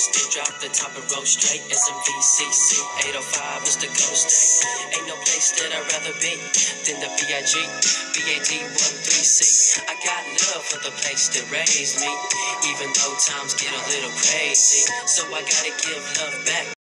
Still drop the top and roll straight. SMVCC 805 is the go state. Ain't no place that I'd rather be than the BIG BAD13C. I got love for the place that raised me, even though times get a little crazy. So I gotta give love back.